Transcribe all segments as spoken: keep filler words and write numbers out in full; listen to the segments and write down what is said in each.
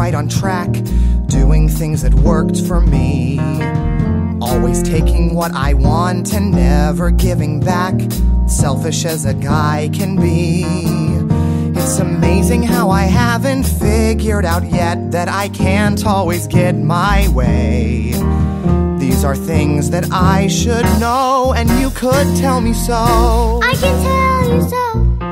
right on track, doing things that worked for me. Always taking what I want and never giving back, selfish as a guy can be. It's amazing how I haven't figured out yet that I can't always get my way. These are things that I should know, and you could tell me so. I can tell you so.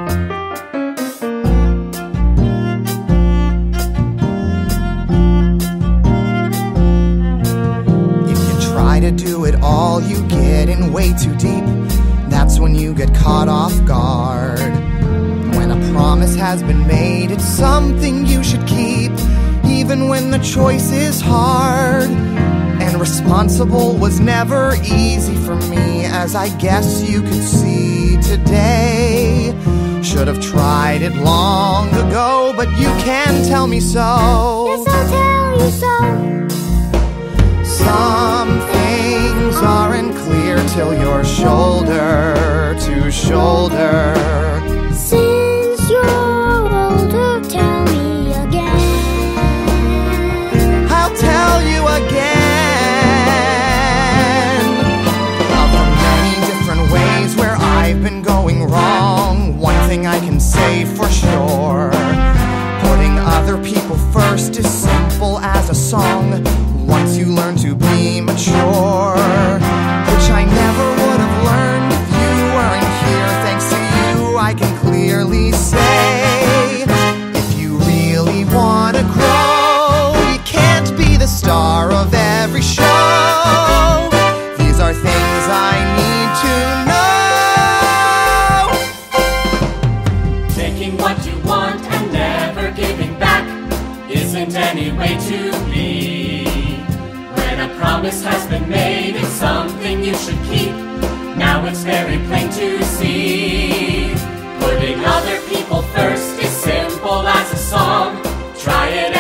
If you try to do it all, you get in way too deep. That's when you get caught off guard. When a promise has been made, it's something you should keep, even when the choice is hard. And responsible was never easy for me, as I guess you could see today. Should have tried it long ago, but you can tell me so. Yes, I'll tell you so. Some things aren't clear till you're shoulder to shoulder. Since you're older, tell me again. I'll tell you again. Where I've been going wrong, one thing I can say for sure: putting other people first is simple as a song, once you learn to be mature. Which I never would have learned if you weren't here. Thanks to you, I can clearly say, if you really want to grow, you can't be the star of every show. These are things I need to know. Any way to be. When a promise has been made, it's something you should keep. Now it's very plain to see. Putting other people first is simple as a song. Try it